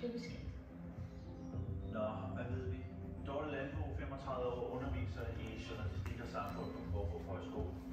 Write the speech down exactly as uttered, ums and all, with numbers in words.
det vi skal. Nå, hvad ved vi? Dorte Landbo, femogtredive år, underviser i journalistik og samfund på Forborg Højskole.